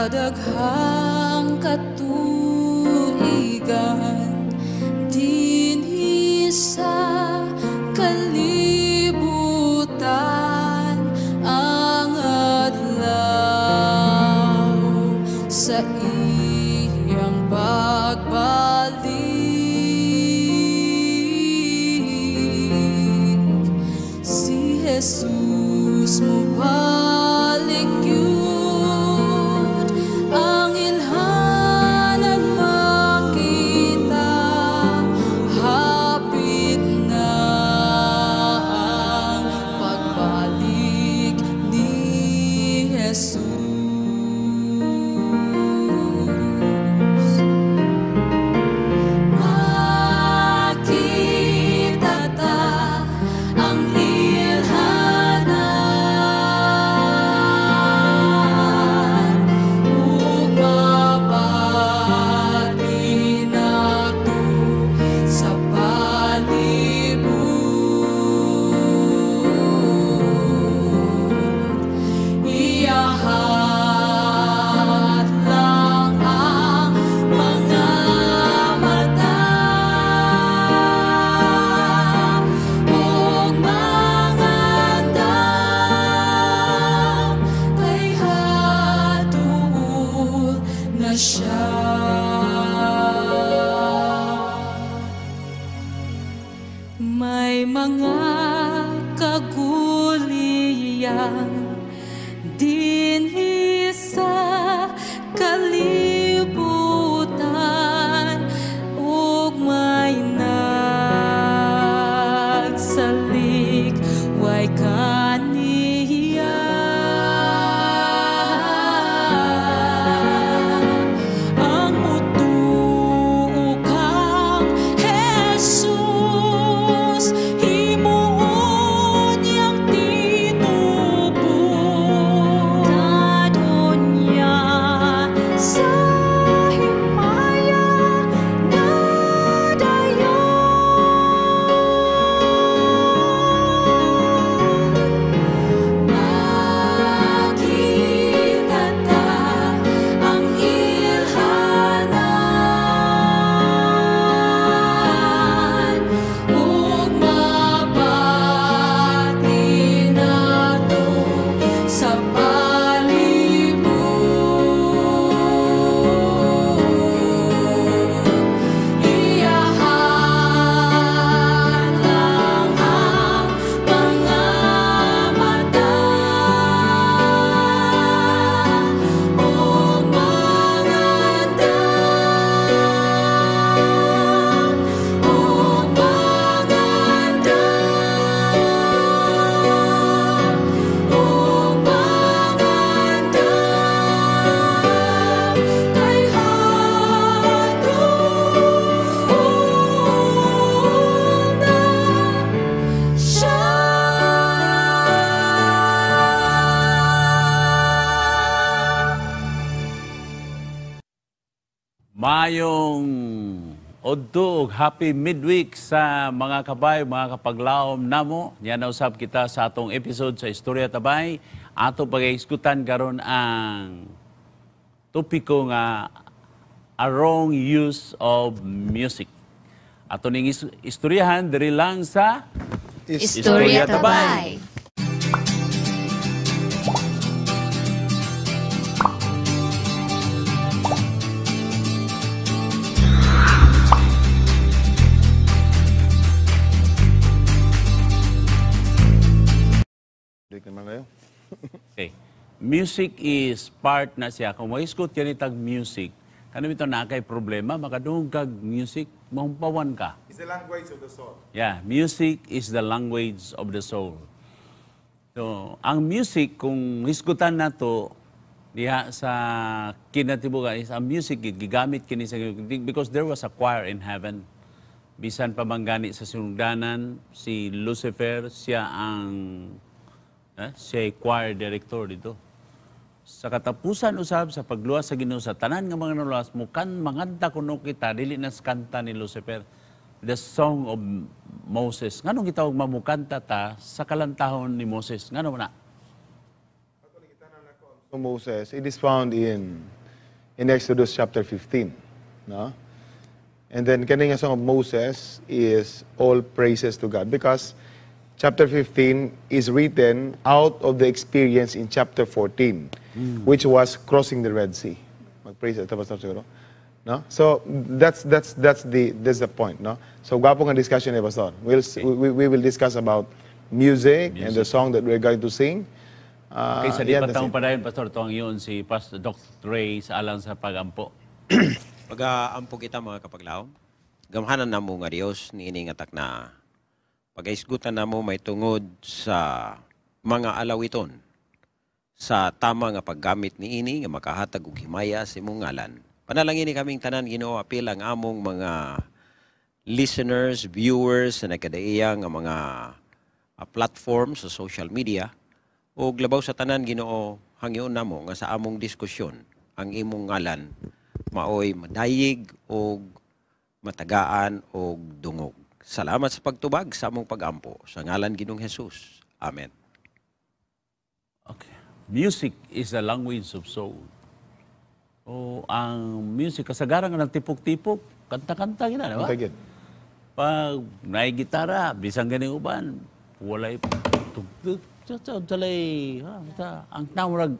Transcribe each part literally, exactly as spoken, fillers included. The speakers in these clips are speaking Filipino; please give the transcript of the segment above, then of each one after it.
daghang katuigan dinhi sa kalibutan ang adlaw sa iyang pagbalik. Si Jesus mubalik yun, ang ilhanan makita, hapit na ang pagbalik ni Jesus. Makita ta ang ilhanan, ug mabati nato sa palibot. Iyahat lang ang mga mata ug mangandam, kay hatuol na siya. May mga kagulian dinhi sa kalibutan, ug may nagsalik way kaniya. Ang mutuo kang Jesus, himuon niyang tinubos. Dadon niya sa himaya nadayon. Makita ta ang ilhanan, ug mabati nato sa palibot. Iyahan lang ang mga mata ug mangandam, ug mangandam, ug mangandam, kay hatuol na siya. Mayong odto ug happy midweek sa mga kabay, mga kapaglaom namo. Yan na usab kita sa atong episode sa Estorya Tabay. Ato pag-iskutan karon ang topiko nga a wrong use of music. Ato ning is- istoryahan diri lang sa Estorya Tabay. Break naman kayo. Okay. Music is part na siya. Kung mag-iskot yan itag music, kanang ito na kay problema, makadung kag music, mahumpawan ka. It's the language of the soul. Yeah, music is the language of the soul. So, ang music, kung hisgutan na to, diha sa kinatibugan, is ang music, gigamit kini sa, because there was a choir in heaven. Bisan pa manggani sa sinugdanan, si Lucifer, siya ang, eh, siya ay choir director dito. Sa katapusan usab sa pagluwas sa Ginoo sa tanan nga mga naluwas, mukan manganta kuno kita dili na sa kanta ni Lucifer, the song of Moses. Nganong gitawag mamukanta ta sa kalantahon ni Moses? Ngano na? Moses, it is found in in Exodus chapter fifteen, no? And then kaning song of Moses is all praises to God because chapter fifteen is written out of the experience in chapter fourteen, mm. which was crossing the Red Sea. Mag-praise ito pastor siguro. No? So that's that's that's the that's the point, no? So gwapo nga discussion ni pastor. We'll okay. we, we will discuss about music, music and the song that we're going to sing. Uh, okay, sa di patang padayon, Pastor, ito ang yun si Pastor Doctor Ray sa alang sa pagampo. Pag-aampo kita mga kapaglaom, gamhanan na mo nga Diyos ni ining nga Takna. Pag-aisgutan na mo may tungod sa mga alawiton, sa tama nga paggamit ni ini nga makahatag og himaya sa imong ngalan. Panalangin ni kaming tanan Ginoo apil ang among mga listeners, viewers na nagkadaiya nga mga uh, platforms sa social media. O glabaw sa tanan Ginoo hangyon namo nga sa among diskusyon ang imong ngalan maoy madayig o matagaan o dungog. Salamat sa pagtubag sa among pagampo sa ngalan Ginoong Hesus. Amen. Okay. Music is the language of soul. O ang music kasagaran nga nagtipok-tipok, kanta-kanta gina, di ba? Okay, pag naay gitara, bisang ganing uban, walay tugtog. Talay, ang tawag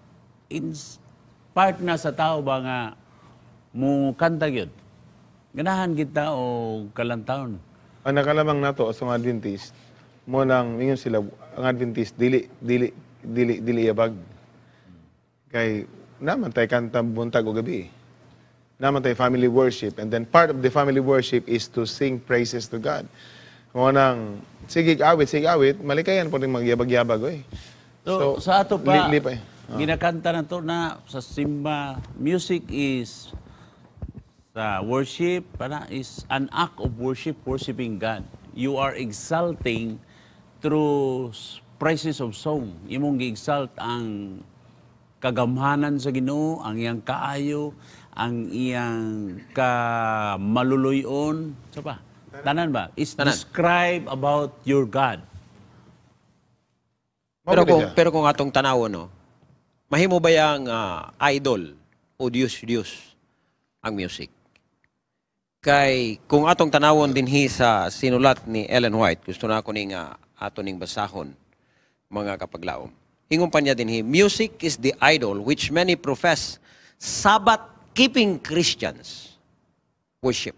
part na sa tao ba nga mo kanta gyud. Ganahan kita o kalantawon. Ang nakalamang nato sa mga Adventist, mo nang mingon sila ang Adventist dili dili dili dili yabag. Kay naman tay kanta buntag o gabi. Naman tay family worship, and then part of the family worship is to sing praises to God. Mo nang sige awit, sige awit, malikayan po rin magyabag-yabag, oy. So, so, sa ato pa, li, li pa eh. oh. ginakanta na to na sa simba, music is sa worship, para is an act of worship, worshiping God. You are exalting through praises of song. Imong gi-exalt ang kagamhanan sa Ginoo, ang iyang kaayo, ang iyang kamaluluyon, sa pa. Tanan ba? Is Tanan. Describe about your God. Pero kung, pero kung atong tanawon, no, mahimo ba yung uh, idol o Diyos-Diyos ang music? Kay kung atong tanawon din hi sa sinulat ni Ellen White, gusto na ako ning uh, ato ning basahon, mga kapaglaom. Ingon pa niya din hi, music is the idol which many profess Sabbath-keeping Christians worship.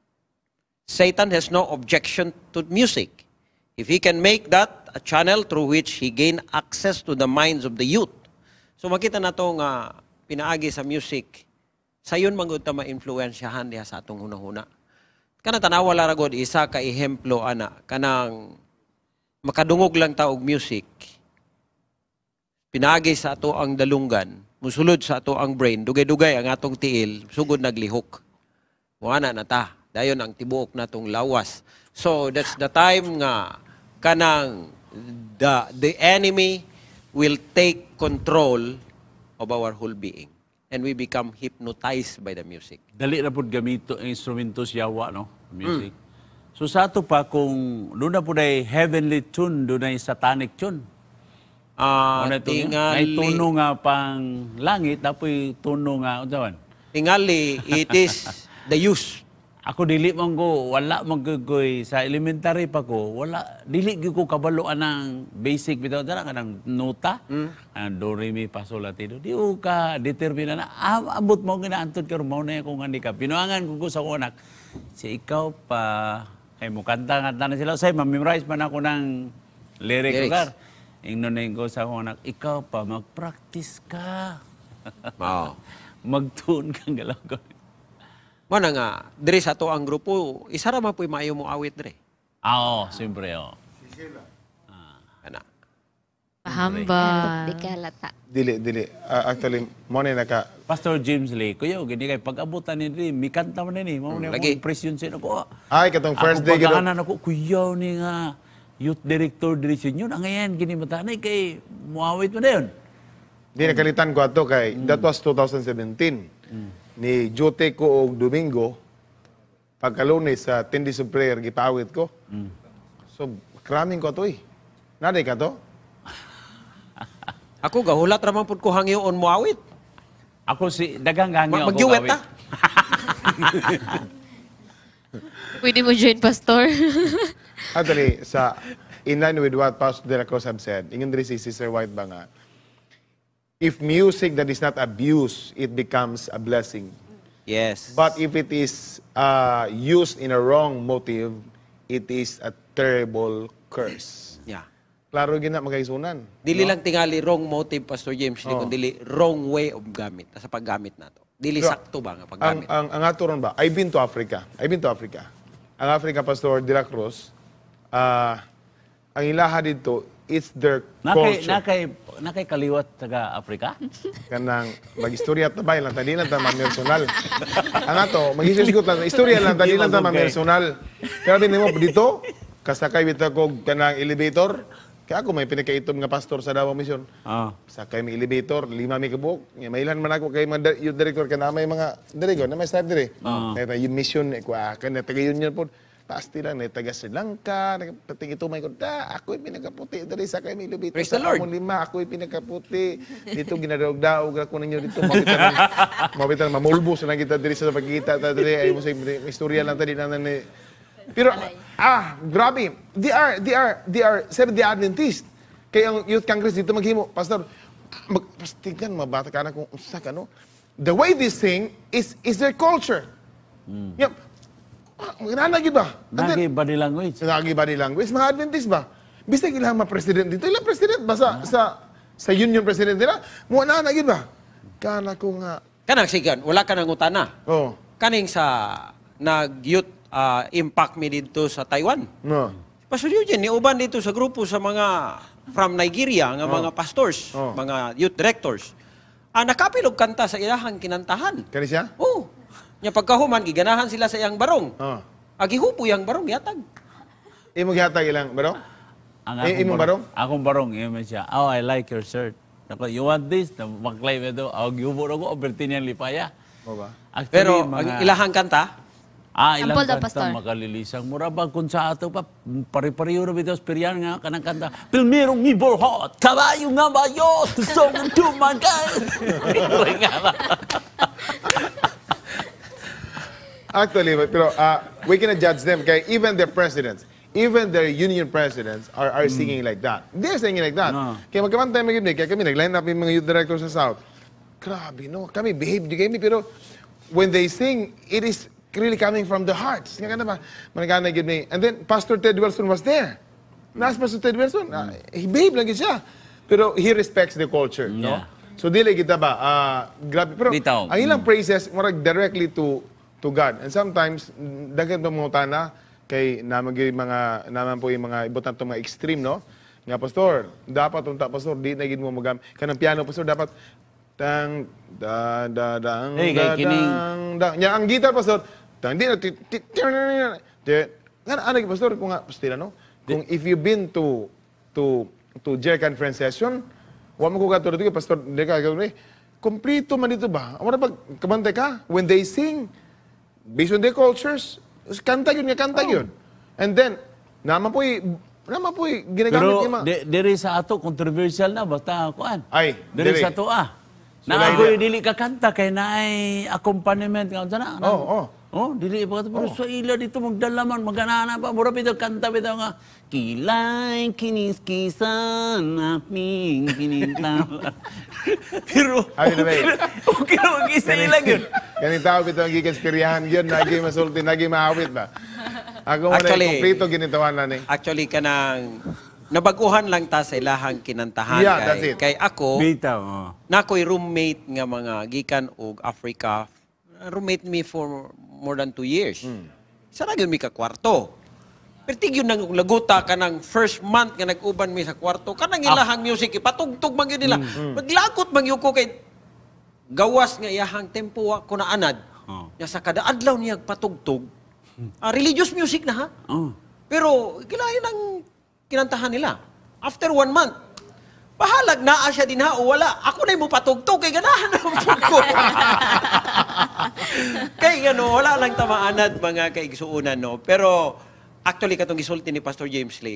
Satan has no objection to music if he can make that a channel through which he gain access to the minds of the youth. So makita na ito nga pinaagi sa music, sayon manggod ta ma-influensyahan diha sa atong hunahuna. Kana tanawa laragod isa ka ehemplo ana kanang makadungog lang ta og music. Pinaagi sa ato ang dalunggan, musulod sa ato ang brain, dugay-dugay ang atong tiil, sugod naglihok. Wala na ta. Dayon ang tibuok natong lawas. So that's the time nga kanang the the enemy will take control of our whole being and we become hypnotized by the music. Dali na pud gamito ang instrumentos yawa, no? Music. Mm. So sa ato pa kung doon na pud ay heavenly tune, doon ay satanic tune. Ah, uh, tingali. Ay tuno nga pang langit, tapoy tuno nga unsaon? Tingali, it is the use. Ako dili man ko, wala man ko sa elementary pa ko, wala, dili ko kabaluan ng basic bitaw dara kanang nota, mm. ang do re mi fa sol la ti do. Di ko ka determina na ah, abot mo ginaantod ka mo na ko ngani ka. Pinuangan ko ko sa anak. Si ikaw pa ay mo kanta kanta na sila say ma-memorize man ako ng lyric ko. Ingnonen ko sa anak, ikaw pa mag-practice ka. Wow. Mag-tune kang galaw ko. Mana nga, dire sa to ang grupo, isa ra man po'y maayo mo awit dire. Ah, oo, siyempre, oo. Ah. Kana. Pahamba. Di ka lata. Dili, dili. Uh, actually, mo na naka... Pastor James Lee, kuya, gini kay pag-abutan ni Lee, may kanta man ni, mo na lagi. Mo impression sa ko. Ay, katong first day, gano'n. Ako gano'n. ako, kuya, ni nga, youth director direction yun. Ang ngayon, gini matanay kay, muawit mo na yun. Di nakalitan ko ato kay, that was twenty seventeen. Mm. Ni Jote ko og Domingo, pagkalunes sa Tendis of Prayer, gipawit ko. Mm. So, kraming ko ito eh. Naday ka to? Ako gahulat raman pud ko hangyoon mo awit. Ako si dagang hangyo Ma- ako. Magjuwet kawit. ta. Pwede mo join, Pastor. Actually, sa in line with what Pastor Dela have said, ingin diri si Sister White ba nga, if music that is not abused, it becomes a blessing. Yes. But if it is uh, used in a wrong motive, it is a terrible curse. yeah. Klaro gina magaisunan. Dili lang tingali wrong motive, Pastor James, Oh. kundi dili wrong way of gamit sa paggamit nato. Dili Pero, sakto ba nga Ang, paggamit? ang, ang ato ron ba, I've been to Africa. I've been to Africa. Ang Africa, Pastor De La Cruz, ah, ang ilaha dito, it's their Nakay culture. nakay nakay kaliwat taga Afrika. Kanang mag-istorya ta ba lang, tadi lang ta personal. Ang ato, mag-isisgot lang, istorya lang, tadi lang ta personal. Kaya din mo, dito, kasakay bita ko kanang elevator, kaya ako may pinakaitom nga pastor sa Davao Mission. Ah. Sakay may elevator, lima may kabuk. May ilan man ako kay mga di- youth director kana may mga director na may staff dire. Kaya yung mission ko akan na taga union po. Pasti lang na taga Sri Lanka, pati ito may ko da, ako yung pinakaputi diri sakay may elevator Praise sa the Lord. amon lima, ako yung pinakaputi. Dito ginadaog-daog ako ninyo dito. Mabitan mabitan mamulbos na kita diri sa pagkita ta diri ay mo sa istorya lang tadi na ni. Pero ah, grabe. They are they are they are Seventh-day Adventist. Kaya ang Youth Congress dito maghimo, Pastor, magpastigan mabata ka na kung usa ka no. The way they sing is is their culture. Mm. Yep. Ah, Magana gid ba? And then, Nagi body language. sa nagi body language, mga Adventist ba? Bisag ilang mga president dito, ilang president ba sa sa sa union president nila? Mo na na gid ba? Kana ko nga. Kanang sigan, wala ka nang utana. Oh, Kaning sa nag-youth ah, impact mi dito sa Taiwan. no. Pastor Eugene, niuban dito sa grupo sa mga from Nigeria, nga mga pastors, Oh. mga youth directors. Ah, nakapilog kanta sa ilahang kinantahan. Kani siya? Oh. Nya pagkahuman giganahan sila sa iyang barong. Oh. Agihupo yang barong yatag. Imo gihatag ilang, bro? Ang Eh, imong barong? Akong barong, yun siya. Oh, I like your shirt. Ako, you want this? Na mag-claim ito. Ako, giubo na ko, obertin niyang lipaya. Mo ba? Actually, Pero mga, ang ilahang kanta, ah, ilang Sample daw, kanta Pastor. makalilisang. Mura ba kung sa ato pa, pare-pareho na bitaw, piryan nga, kanang kanta. Pilmirong ngibor hot, kabayo nga bayo, tusong ang tumagay. Actually, but- pero uh, we cannot judge them. Kaya even their presidents, even their union presidents are, are singing like that. They're singing like that. No. Kaya magkamantay mga yun, kaya kami nag-line up yung mga youth directors sa South. Grabe, no? Kami, behave di kami, pero when they sing, it is really coming from the hearts. Nga ka na ba? Managana yun ni. And then, Pastor Ted Wilson was there. Nas Pastor Ted Wilson, ah, he behave lagi siya. Pero he respects the culture, no? Yeah. So, dili kita ba? ah, grabe. Pero, Bitaw. ang ilang praises, marag directly to to God. And sometimes, daghan pa mga utana, kay naman yung mga, naman po yung mga ibutan itong mga extreme, no? Nga, Pastor, dapat unta, Pastor, di na gid mo magam. Kanang piano, Pastor, dapat tang, da, da, dang, Hey, da, kay kining- dang, dang. Nya, ang guitar, Pastor, tang, di na, ti, ti, ti, ti, nga, ano, Pastor, kung nga, Pastor, no? Kung if you've been to, to, to J Conference session, wa mo ko katulad ko, Pastor, di ka, gawin, kompleto man dito ba? Ano pag kabantay ka? When they sing, based on their cultures, kanta yun nga, kanta yun. And then, naman po'y, naman po'y ginagamit Pero niya mga... di, diri sa ato, controversial na, basta kuan. Ay, Diri diri. sa ato ah. So, Naagoy dili- dili ka kanta kay naay accompaniment nga unsa na. Oo, oo. Oh, dili pa pero sa ila dito magdalaman maganana pa mura bitaw kanta bitaw nga kilay kiniskisan aming kinintala. Pero Ay, na ba eh? okay na mag-isa lang yun. Kani tao bitaw ang gikonspiryahan yun, nagi masulti, nagi maawit ba? Ako mo na Actually- kompleto ginitawan na ni. actually kanang nabaguhan lang ta sa ilahang kinantahan. Yeah, kay, that's it. Kay ako, Bitaw. Oh. nakoy roommate nga mga gikan og Africa. Roommate me for more than two years. Hmm. Sa nagyon mi ka kwarto. Pero tigyon nang laguta ka ng first month nga nag-uban mi sa kwarto. Kanang ilahang music, ipatugtog man yun nila. Maglakot man yun ko kay gawas nga iyahang tempo ko na anad. Oh. Nya sa kada adlaw niya patugtog. Ah, religious music na ha. Oh. Pero kilahin ang kinantahan nila. After one month, pahalag naa siya din ha o wala. Ako na mo patugtog kay ganahan na ko. Kay ano, wala lang tamaanad mga kaigsuunan no. Pero actually katong gisulti ni Pastor James Lee,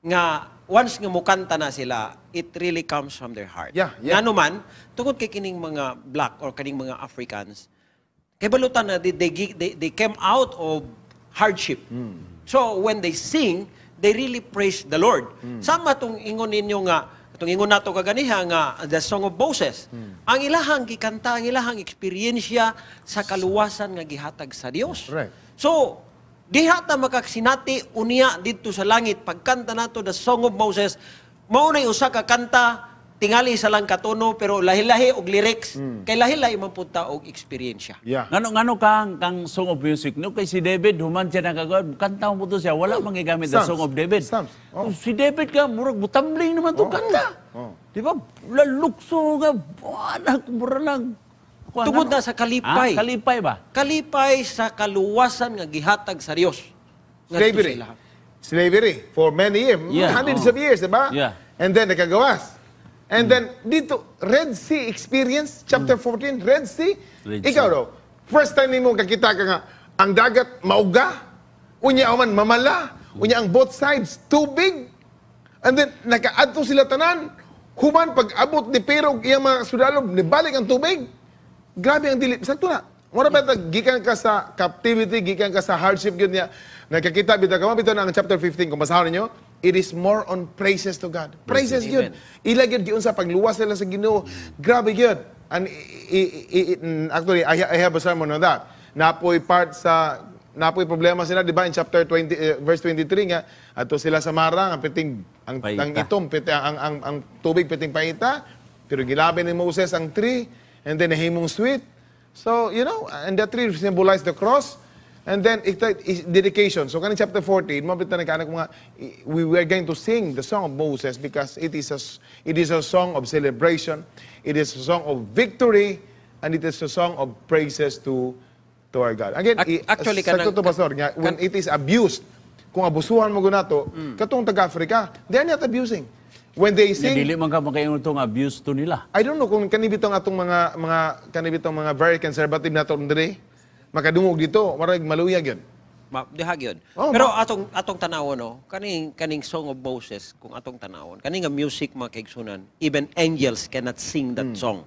nga once nga mukanta na sila, it really comes from their heart. Yeah, yeah. Nga naman, tungkol kay kining mga black or kining mga Africans, kay balutan na they, they, they, they came out of hardship. So when they sing, they really praise the Lord. Sama tong ingon ninyo nga, itong ingon nato kaganiha nga the Song of Moses. Ang ilahang gikanta, ang ilahang eksperyensya sa kaluwasan nga gihatag sa Dios. Right. So, diha ta makaksinati unya dito sa langit pagkanta nato the Song of Moses, mao nay usa ka kanta tingali sa lang katono pero lahi-lahi og lyrics kay lahi-lahi man pud ta og eksperyensya. Yeah. Ngano ngano kang kang Song of Music no kay si David human siya nagagawad kanta mo to siya wala man gigamit the Psalms. Song of David. Psalms. Oh. Si David ka murag butambling naman to Oh. kanta. Oh. Di ba? Lalukso nga anak mura lang. Kuan, Tungod ano? na sa kalipay. Ah, kalipay ba? Kalipay sa kaluwasan nga gihatag sa Dios. Ngadto Slavery. sila. Slavery for many years, Yeah, hundreds oh. of years, diba? Yeah. And then nakagawas. And then dito, Red Sea experience, chapter fourteen, Red Sea. Red Ikaw Sea. daw, first time nimo kakita ka nga, ang dagat mauga, unya aman mamala, unya ang both sides tubig. And then nakaadto sila tanan, human pag abot ni Pero iyang mga sundalo, nibalik ang tubig. Grabe ang dili. Sakto na. Mura ba ta gikan ka sa captivity, gikan ka sa hardship gyud niya. Nakakita bitaw ka bitaw na ang chapter fifteen kung basahon ninyo, it is more on praises to God. Praises gyud. Ila gyud giun sa pagluwas nila sa Ginoo. Grabe gyud. And i- i- i- actually I, I have a sermon on that. Napoy part sa napoy problema sila di ba in chapter twenty eh, verse twenty-three nga ato sila sa marang ang piting ang, Paita. ang itom piti, ang, ang ang tubig piting paita pero gilabi ni Moses ang tree and then nahimong sweet. So, you know, and the tree symbolized the cross. And then, ito is dedication. So, kanin chapter fourteen, mabita na kanak mga, we were going to sing the song of Moses because it is a, it is a song of celebration, it is a song of victory, and it is a song of praises to to our God. Again, Ac- i- actually, sa kanang- to pastor, nga, when it is abused, kung abusuhan mo gunato, katong taga-Africa, they are not abusing. When they Sing, sing, dili man ka makaingon tong abuse to nila. I don't know kung kanibitong atong mga mga kanibitong mga very conservative na tong dire makadungog dito, marag maluyag yun. Ma, diha gyud. Oh, Pero ma- atong atong tanawon no, kaning kaning Song of Moses kung atong tanawon, kaning nga music mga kaigsunan, even angels cannot sing that song.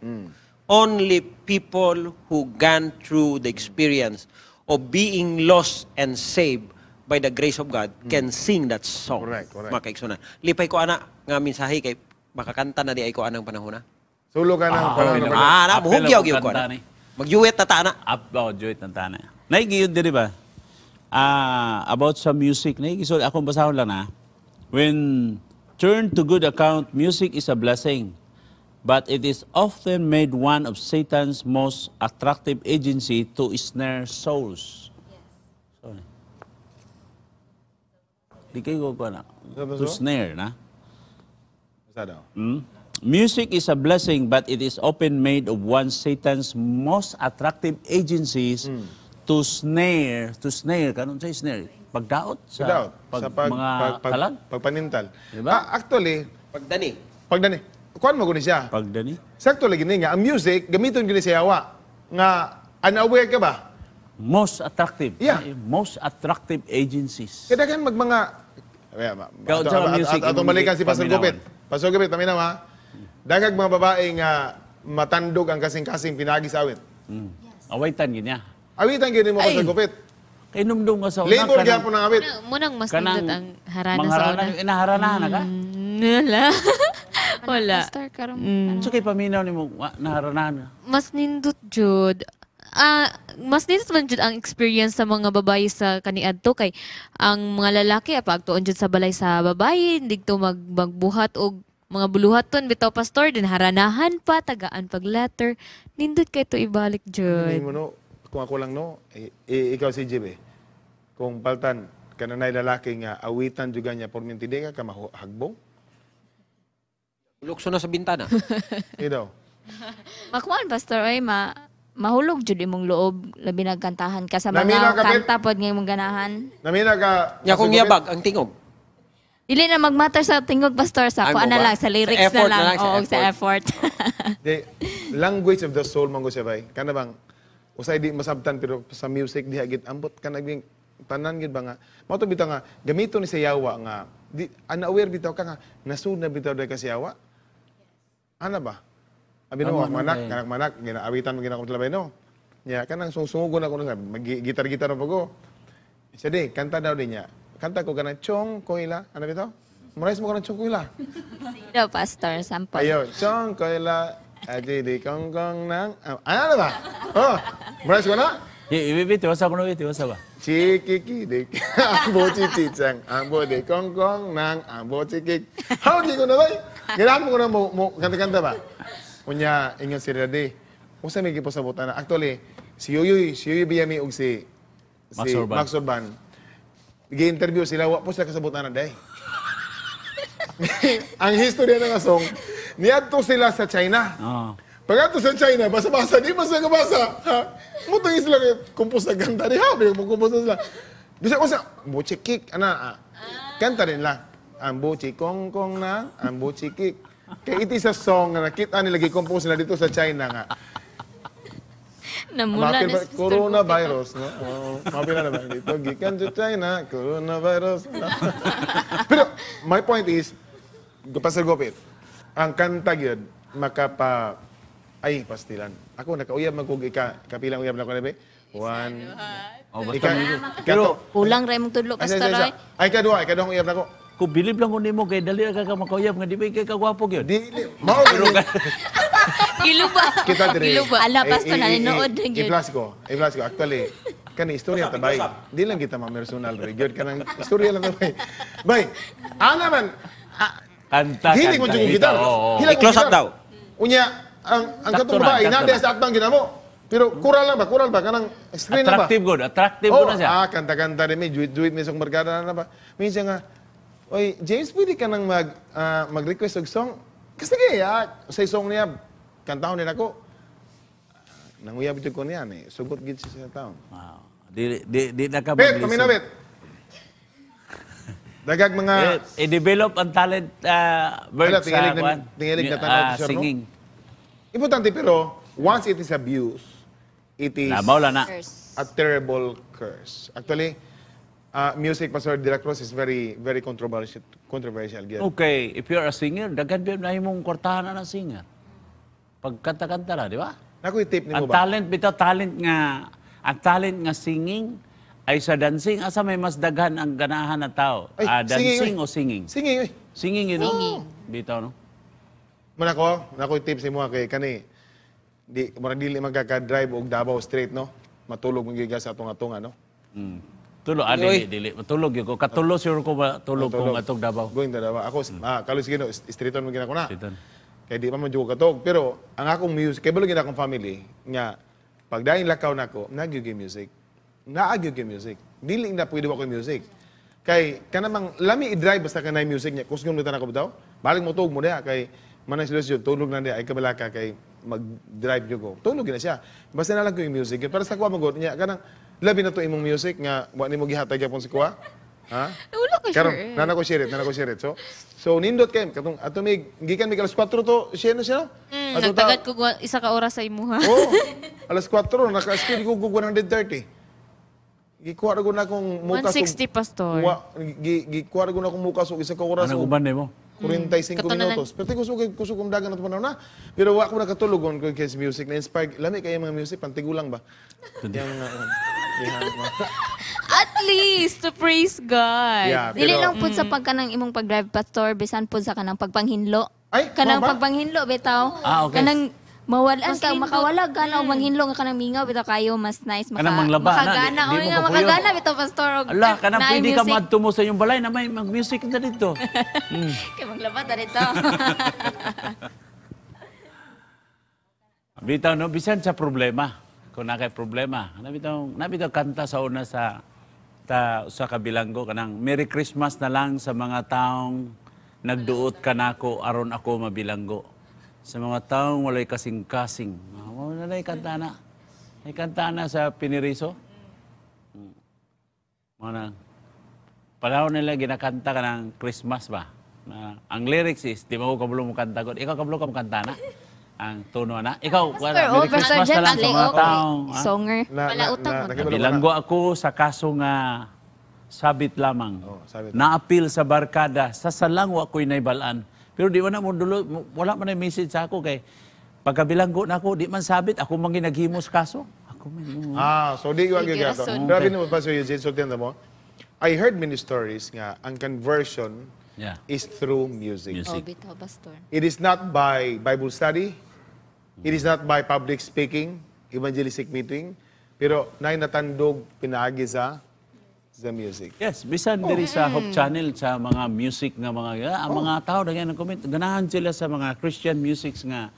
Only people who gone through the experience of being lost and saved by the grace of God can sing that song. Correct, correct. Mga kaigsunan. Lipay ko ana nga mensahe kay makakanta na di ay ko anang panahon na. Sulo ka ng parang Apel- Ah, na apel buhugyaw ako gyud ko. kanta na. ni. Magjuwet ta ta na. Up, oh, joy ng tana. Naigi yun din, di ba? Ah, about sa music, naigi, so akong basahon lang na. When turned to good account, music is a blessing, but it is often made one of Satan's most attractive agency to snare souls. Sorry. Di kayo ko na. Ano To so? snare, na? Basta daw. Hmm? Music is a blessing, but it is often made of one Satan's most attractive agencies to snare, to snare, kanon sa snare? Pagdaot sa, Without, pag, sa pag, mga pag, pag, kalag? pagpanintal. Diba? Ah, actually, Pagdani. pag dani, kuhan mo guni siya. Pagdani? Sakto lagi niya, ang music, gamiton guni sa yawa. Nga, unaware ka ba? Most attractive. Yeah. Ay, Most attractive agencies. Kaya kan mag mga... Ay, ma- Ikaw, ato- sa ato- music, ato- Atong imong balikan si Pastor paminawan. Gupit. Pastor Gupit, taminaw ha. Dagag mga babae nga matandog ang kasing-kasing pinagi sa awit. Mm. Awaitan yun niya. Awitan gini mo, Ay! Pastor Gupit. Kay numdum nga sa una. Labor kanang- gyapon ng awit. Munang, munang mas kanang nindot ang harana sa mangharana, una. inaharanahan na ka? Mm, Wala. Wala. Pastor, karong, Mm. So kay paminaw ni mo, wa- naharanahan na. Mas nindot jud. Ah, mas nindot man jud ang experience sa mga babae sa kaniadto kay ang mga lalaki pagtuon jud sa balay sa babae, digto mag magbuhat og mga buluhaton bitaw pastor din haranahan pa tagaan pag letter. Nindot kay to ibalik Hindi jud. mo no, kung ako lang no, i- i- ikaw si Jimmy. Kung paltan, kananay lalaki nga awitan juga niya porminti di ka ka mahagbong. Lukso na sa bintana. Ikaw. makuan, Pastor, ay, ma, mahulog jud imong loob, labi nagkantahan ka sa Namina mga ka, Bet? kanta pod nga imong ganahan. Namina ka... Nya kung Pastor Gupit? yabag ang tingog. Dili na magmatter sa tingog, Pastor, sa Ay, kuan mo na ba? lang, sa lyrics Sa effort na lang. na lang, sa Oo, sa effort. The language of the soul manggo siya bay. Kana bang usay di masabtan pero sa music diha gid ambot ka naging tanan gid ba nga. Mao to bitaw nga gamito ni sa yawa nga di, unaware bitaw ka nga, nasud na bitaw dahil kasiyawa. Ano ba? Abi no, Tama, manak, no, kanak manak, ginaawitan mo ginakot labay no. Ya, kanang sungsungugon ako nga, mag-gitar-gitar na ko. Siya di, kanta daw din niya. Kanta ko kanang chong koila, ano bitaw? Marais mo kanang chong koila. Daw, Pastor, sample. Ayo, chong koila, aji di kong kong nang, ah, ano ba? Oh, marais ko na? Ibibiti, wasa ko na ibiti, wasa ba? Chikikidik, ambo chichichang, ambo de kong kong nang, ambo chikik. How di ko na ba? Ganahan mo ko na mo, mo kanta-kanta ba? Unya, ingon si Rade. Kung sa may gipasabutan na. Actually, si Yuyoy, si Yuyoy Biyami og si, si Max Urban. Max Urban. Gi-interview sila, wa po sila kasabutan na day. Ang history ng song, niadto sila sa China. Oo. Pagkato sa China, basa-basa, di basa ka basa. Ha? Mutong sila kay kumpos na ganda. Di ha, mo kumpos na sila. Bisa ko sa, buchi kick, ana, ah. Kanta rin lang. Ang buchi kong kong na, ang buchi kick. Kaya iti sa song na nakita nila, gi-compose na dito sa China nga. Namula Mapil ni ba, Sister coronavirus, no? Oh, mapil na ba? Dito, gikan sa China, coronavirus. Pero, my point is, Pastor Gopit, ang kanta yun, makapa, ay, pastilan. Ako, nakauyab magkog ika, kapilang uyab na ko na ba? One, Oh, ika, basta pero, Kulang rin mong tudlo, ay, Pastor ay, Roy. ay, kadua, ay, kadua uyab na ko. kung bilib lang ko nimo kay dali ka ka makauyab nga di ba kay kagwapo gyud. Di, di, mao, Giluba. kita dire. Giluba. Ala, Pastor, Eh, eh, eh, nanonood eh, na yun. I-flash ko. I-flash ko. Actually, kani istorya tabay. Di lang kita ma-personal. Gyud kanang istorya lang tabay. Bay, ana man. ah, Kanta, Hili ko kanta. yung gitar. Oo, oo. Hili ko I-close up gitar. daw. Unya, ang ang Sakto katong na, babae, sakto nade na. sa atbang ginamo. Pero kural lang ba? Kural ba? Kanang screen na ba? Attractive good, attractive Oh, good na siya. ah, kanta-kanta rin. May juit-juit, may isang barkada na ba? Minsan nga, oy, James, pwede ka nang mag, ah, mag-request og song? Kasi kaya, sa song niya, kantahon din ako. Nanguyab ito ko niyan eh. Sugot gid siya sa taon. Wow. Di di di na ka Bet, mag-listen. paminabit. Dagag mga... Eh, i-develop ang talent uh, Wala, bird sa tingilig na- kwan. tingilig na Yung, tanaw, ah, sir, no? singing. Importante pero, once it is abused, it is Nabaw lang na. a terrible curse. Actually, uh, music, Pastor De La Cruz, is very very controversial. Controversial. Again. Okay, if you're a singer, daghan ba na imong kwartahan na ng singer. Pagkanta-kanta na, di ba? Naku, i-tip ni mo Ang ba? talent bitaw talent nga ang talent nga singing ay sa dancing asa may mas daghan ang ganahan na tao. Ay, Ah, dancing singing, o singing? Singing, eh. Singing, you know? Singing. Bitaw, no? Manako, naku, i-tip si mo kay kani. Di, mura dili magkaka-drive og Davao Street, no? Matulog mong giga sa atunga-tunga, no? Mm. Tulo, ah, dili, dili. Matulog yun ko. Katulo, sure ko ba tulog kung atog Davao. Going to Davao. Ako, ah, kalos gino, streeton mo gina ko na. Streeton. Kaya di pa man jud ko katog. Pero, ang akong music, kaya balo gina akong family, nga, pag dahil lakaw na ko, nagyugi music. Naagyugi music. Dili na pwede ako music. Kay, kanamang, lami i-drive basta ka na music niya. Kusgon mo tanako bitaw. Balik mo tug mo diha kay manay sila siya, tulog na diha, ay kabalaka kay mag-drive niyo ko. Tulog na siya. Basta na lang ko yung music. Para sa kuha magot niya, kanang, labi na to imong music nga, wa ni mo gihatag yapon si kuha. Ha? Wala ka Karon, sure. nana ko share it, nana ko share it. So, so nindot kay katong ato mig gikan mig alas four to share na siya. Mm, Ato nagtagad ta- ko gwa- isa ka oras sa imuha. Oh, alas four naka-speed ko ko one thirty. Gikuha ra ko na akong muka one sixty, Pastor. Wa, gi gikuha ra ko na akong muka so isa ka oras Ano o uban mo? forty-five Katunanan. minutos. Pero kusog kusog kong dagan at panahon na. Pero wa ko nakatulogon ko kay music na inspired. Lami kay mga music pantigulang ba? Yang mga uh, At least, to praise God. Yeah, Dili pero lang pud sa pagkanang imong pag-drive, Pastor, bisan pud sa kanang pagpanghinlo. Ay, Kanang mama? pagpanghinlo, bitaw. Ah, okay. Kanang mawalan Mas ka, lindot. makawalag ka na, o manghinlo nga kanang mingaw, bitaw kayo, mas nice, maka, Kanang manglaba na, makagana. di- di O mo nga, kapuyo. makagana, bitaw, Pastor. og Ala, kana naay pwede ka music. madto mo sa iyong balay na may mag-music na dito. Mm. Kaya maglaba ta dito. Bitaw, no? Bisan sa problema. Kung nakay problema. Nabitaw, nabitaw kanta sa una sa ta, sa kabilanggo. Kanang, Merry Christmas na lang sa mga taong nagduot ka nako aron ako mabilanggo. Sa mga taong walay kasing-kasing. Wala na kanta na. May kanta na sa Piniriso. Mana, panahon nila ginakanta ka ng Christmas ba? Na, ang lyrics is, di mo ko kabulong mo kanta ko. Ikaw kabulong ka mo kanta na. Ang tono na. Ikaw, wala, Pastor, oh, Merry Pastor Christmas na Jet, lang sa ali, mga okay. taong. ha? Songer. na, Wala utang mo. nakibalo ko na. Bilanggo ako sa kaso nga sabit lamang. Oh, sabit. Naapil sa barkada, sa salangwa ko'y naibalaan. Pero di man na mo dulo, wala man na message sa ako kay pagkabilanggo na ako, di man sabit, ako man ginaghimos kaso. Ako man yung... Ah, so di ko Di agad rason. gato. Grabe naman pa sa Eugene, so tiyan mo. I heard many stories nga, ang conversion Yeah. is through music. Music. Oh, bitaw, pastor. It is not by Bible study. It is not by public speaking, evangelistic meeting. Pero nay natandog pinaagi sa sa music. Yes, bisan diri sa Hope Channel sa mga music nga mga ah, ang mga tao daghan nag comment ganahan sila sa mga Christian musics nga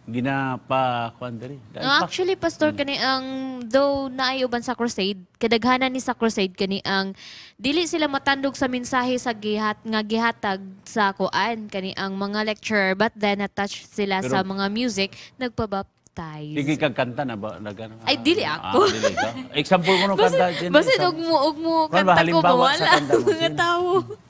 ginapa kuan diri. Dahil No, pa- actually, Pastor, kani ang, though naay uban sa crusade, kadaghanan ni sa crusade, kani ang, dili sila matandog sa mensahe sa gihat, nga gihatag sa kuan, kani ang mga lecturer, but then attach sila Pero- sa mga music, nagpabaptize. Sige kag kanta na ba nagano? Ay, dili ako. Ah, dili ka. Example ko no Basin, kanta din. basin, sa- ug mo, ug mo, Kuwan ba, kanta ko, halimbawa sa mawala. kanta mo, Mga sino? tao.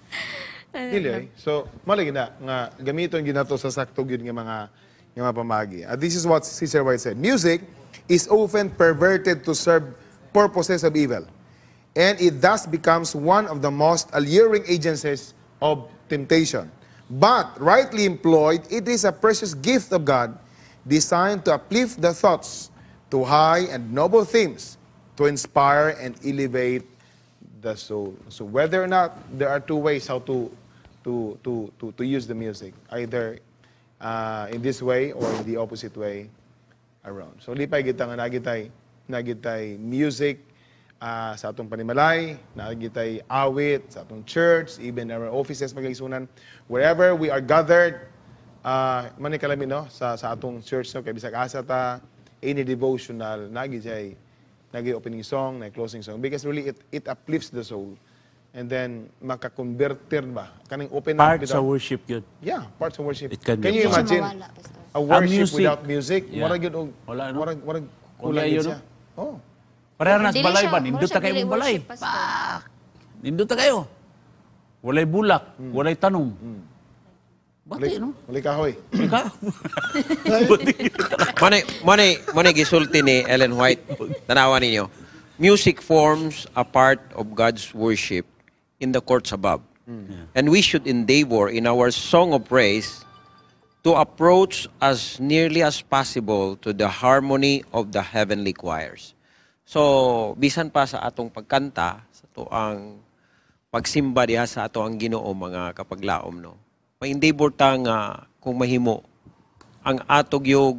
Dili ay. So, malagi na nga gamiton ginato sa sakto gyud nga mga nga mga pamagi. Uh, this is what Sister White said. Music is often perverted to serve purposes of evil. And it thus becomes one of the most alluring agencies of temptation. But rightly employed, it is a precious gift of God designed to uplift the thoughts to high and noble themes, to inspire and elevate the soul. So whether or not there are two ways how to to to to, to use the music, either uh, in this way or in the opposite way around. So lipay kita nga nagitay nagitay music uh, sa atong panimalay, nagitay awit sa atong church, even our offices magalisunan, wherever we are gathered, uh, man kalami no sa sa atong church no kay bisag asa ta any devotional nagitay nagi opening song, na closing song because really it it uplifts the soul. And then makakonvertir ba kaning open Part up sa without- worship yun. Yeah, parts of worship. It can Can be you part. imagine Mawala, pastor. a worship music. without music? Yeah. Murag yun og Wala, no? murag murag Wala kulang yun, yun siya. Oh. Pareha na sa Dili balay siya- ba? mura Nindot siya ta kayo dili mong balay. worship, pastor. Pak! Nindot ta kayo. Walay bulak, walay tanong. Bati, no? Muli kahoy. Ika? Mani, mani, mani gisulti ni Ellen White. Tanawan ninyo. Music forms a part of God's worship in the courts above. And we should endeavor in our song of praise to approach as nearly as possible to the harmony of the heavenly choirs. So, bisan pa sa atong pagkanta, sa to ang pagsimba diha sa ato ang Ginoo mga kapaglaom, no. Ma-endeavor ta nga kung mahimo ang atog yung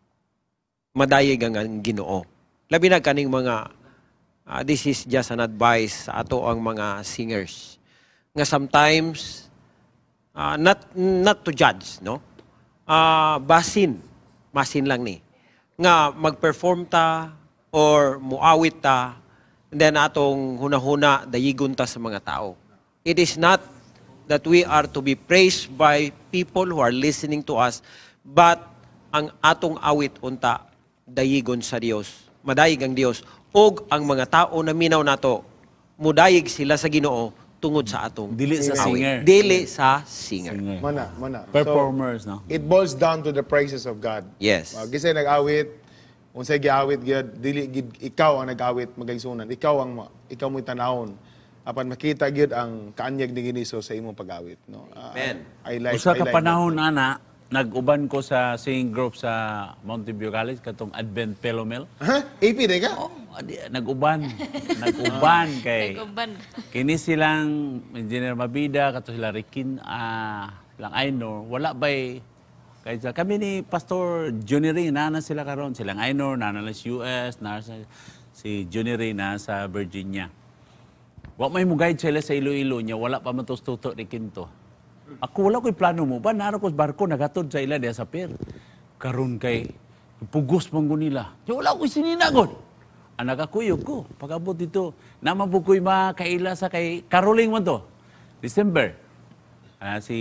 madayeg ang Ginoo. Labi na kaning mga uh, this is just an advice sa ato ang mga singers. Nga sometimes uh, not not to judge, no? Uh, basin, masin lang ni. Nga magperform ta or muawit ta and then atong hunahuna dayigon ta sa mga tao. It is not that we are to be praised by people who are listening to us, but ang atong awit unta dayigon sa Dios, madayig ang Dios, ug ang mga tao na minaw nato mudayig sila sa Ginoo tungod sa atong Dili sa awit. singer. Dili sa singer. Singer. Mana, mana. Performers, no? So, it boils down to the praises of God. Yes. Uh, kasi nag-awit, unsay giawit gyud dili gid ikaw ang nag-awit magaysunan. Ikaw ang ma- ikaw mo'y tanawon. Apan makita gyud ang kaanyag ni Giniso sa imong pag-awit, no? Uh, Amen. I like Usa I ka like panahon ana, nag-uban ko sa singing group sa Mountain View College katong Advent Pelomel. Ha? A P day ka? Oh, adi, nag-uban. nag-uban kay Nag-uban. kini silang Engineer Mabida kato sila Rikin ah silang Ainor wala bay kay sa- kami ni Pastor Junior nana sila karon silang Ainor nana sa U S na si Junior na sa Virginia. Wa may mo guide sila sa Iloilo niya wala pa man tusto ni Kinto. Ako wala ko'y plano mo ba naro ko sa barko nagatod sa ila diya sa pier. Karon kay pugos man ko nila. Di wala ko'y sininagon. Ang nakakuyog ko. Pag-abot dito, naman po ko'y makaila sa kay Caroling mo to. December. Ah, si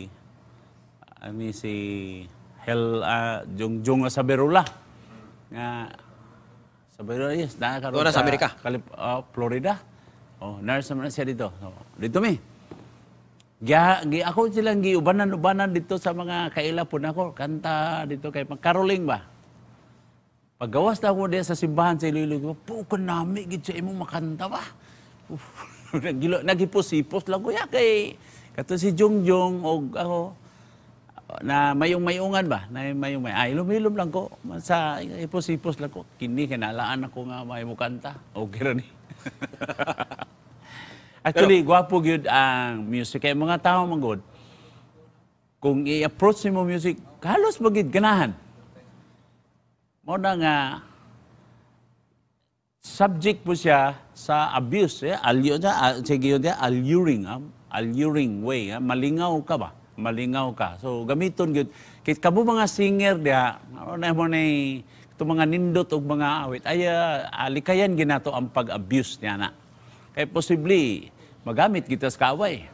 ani si Hel uh, Jong Jong sa Berula. Nga sa Berula yes, nakakaroon Doon na sa Amerika. Kalip, ah, Florida. Oh, nurse naman siya dito. So, dito mi. Giya, gi ako silang giubanan-ubanan dito sa mga kaila po nako kanta dito kay Caroling ba. Paggawas na ako diya sa simbahan sa Iloilo, po ko nami gid sa imong makanta ba. Uf. Nagilo nagipos-ipos lang kuya kay kato si Jongjong og ako na mayong-mayungan ba na mayong may ay lumilom lang ko sa ipos-ipos lang ko kini kinalaan ako nga may mukanta okay ra ni. Actually gwapo gyud ang music kay mga tao manggod kung i-approach nimo music halos bagid ganahan mo na nga subject po siya sa abuse eh alyo niya sige yun alluring ah, alluring way ah, malingaw ka ba malingaw ka. So gamiton gyud kay kamo mga singer dia ano na mo ni ito mga nindot og mga awit ay uh, alikayan ginato ang pag-abuse niya na. Kay possibly magamit kita sa kaway.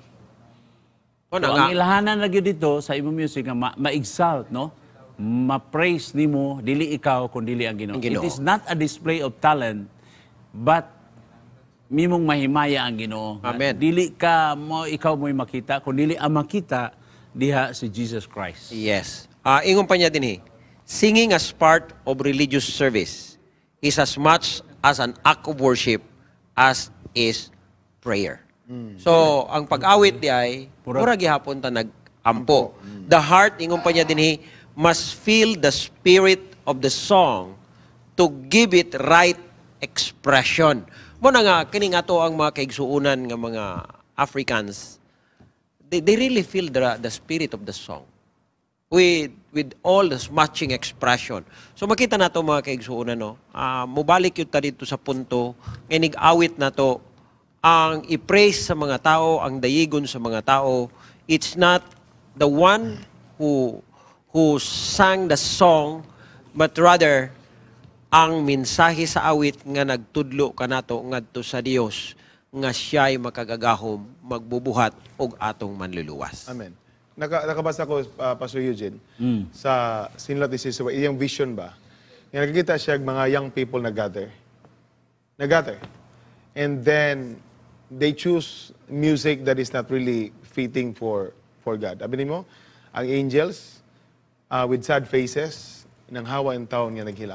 O so, ang ilahanan na gyud dito sa imo music nga ma- ma-exalt no. Ma-praise nimo dili ikaw kun dili ang Ginoo. It is not a display of talent but mimong mahimaya ang Ginoo. Amen. Dili ka mo ikaw mo'y makita kun dili ang makita diha si Jesus Christ. Yes. Uh, ingon pa niya din eh, singing as part of religious service is as much as an act of worship as is prayer. Mm. So, ang pag-awit di ay, pura gihapon ta nag-ampo. Mm. The heart, ingon pa niya din eh, must feel the spirit of the song to give it right expression. Mo na nga, kining ato ang mga kaigsuunan nga mga Africans, They, they really feel the, the spirit of the song with with all the matching expression. So makita nato mga kaigsuunan no. Uh, mubalik yun ta dito sa punto nga awit nato ang i-praise sa mga tao, ang dayigon sa mga tao. It's not the one who who sang the song but rather ang mensahe sa awit nga nagtudlo kanato ngadto sa Dios nga siya'y makagagahom, magbubuhat og atong manluluwas. Amen. Naka, nakabasa ko, uh, Pastor Eugene, mm. sa sinulat ni Sister, iyang vision ba? Nga nakikita siya mga young people na gather. Na gather. And then, they choose music that is not really fitting for for God. Abi mo, ang angels, uh, with sad faces, nang hawa ang taon nga naghilak.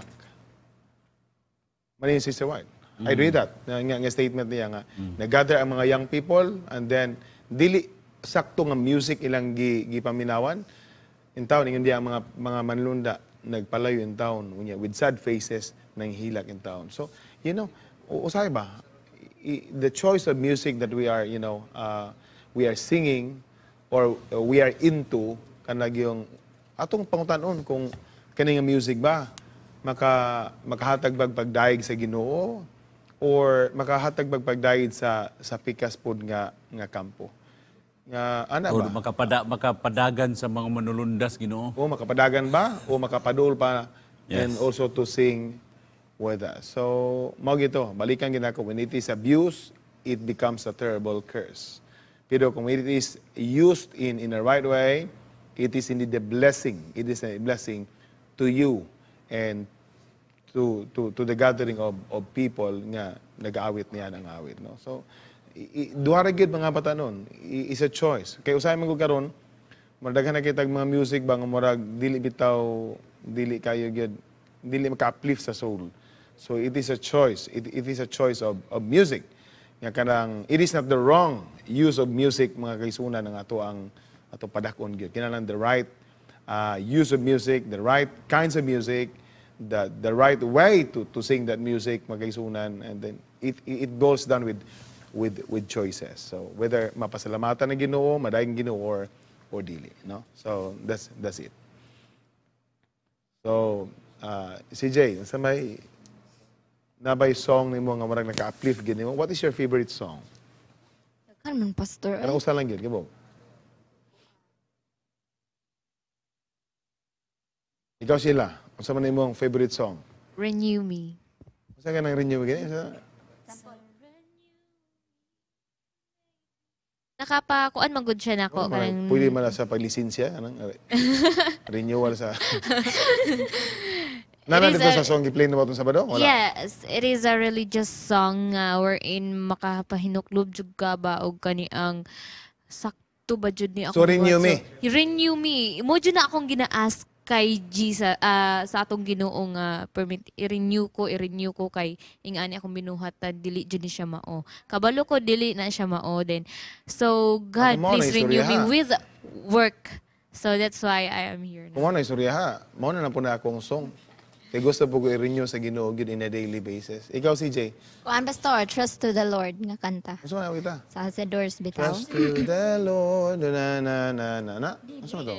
Manin Sister White. Mm-hmm. I read that. Nga, nga statement niya nga. Mm-hmm. Nag-gather ang mga young people and then dili sakto nga music ilang gi, gipaminawan. In town, hindi ang mga mga manlunda nagpalayo in town unya with sad faces nang hilak in town. So, you know, usay ba? I, the choice of music that we are, you know, uh, we are singing or uh, we are into kanag yung atong pangutanon kung kaning music ba maka makahatag bag pagdaig sa Ginoo or makahatag magpagdayid sa sa pikas pod nga nga kampo. Nga ana ba? O makapada makapadagan sa mga manulundas Ginoo. O makapadagan ba o makapadul pa yes. and also to sing with us. So mao gito, balikan ginako when it is abused, it becomes a terrible curse. Pero kung it is used in in the right way, it is indeed a blessing. It is a blessing to you and to to to the gathering of of people nga nag-aawit niya ng awit no. So duha ra gyud mga bata nun, is a choice. Kay usay man gud karon madaghan na kitag mga music ba nga murag dili bitaw dili kayo gyud dili maka-uplift sa soul. So it is a choice. It it is a choice of of music. Nga kanang it is not the wrong use of music mga kaisunan ng ato ang ato padakon gyud. Kinahanglan the right uh, use of music, the right kinds of music, the the right way to to sing that music magkaisunan, and then it it boils down with with with choices. So whether mapasalamatan ng Ginoo, madayong Ginoo or or dili, no? So that's that's it. So uh, C J, sa may nabay song nimo nga marag naka-uplift gid nimo. What is your favorite song? Kan man pastor. Ano usa lang gid, gibo? Ikaw sila, unsa man imong favorite song? Renew Me. Unsa ka nang renew gani? Sa Nakapakuan man gud siya nako oh, kanang pwede man na sa paglisensya anang renewal sa Nana is dito a- sa song gi-play na ba itong Sabado? Wala. Yes, it is a religious song uh, wherein makapahinuklob jud ka ba og kani ang sakto ba jud ni ako. So, Renew Me. Renew Me. Mo jud na akong gina-ask kay Jesus ah, sa atong Ginoo nga permit i-renew ko i-renew ko kay ingani akong binuhat ta dili jud ni siya mao. Kabalo ko dili na siya mao then. So God, Ako mo na please renew me istorya, ha? with work. So that's why I am here Kung now. ano istorya ha, mo na na po na akong song. Kaya gusto po ko i-renew sa Ginoo gyud in a daily basis. Ikaw, C J, Kuan pastor, trust to the Lord nga kanta. gusto mo na kita? Sa Hacedors bitaw. Trust to the Lord, na na na na na. Gusto mo to?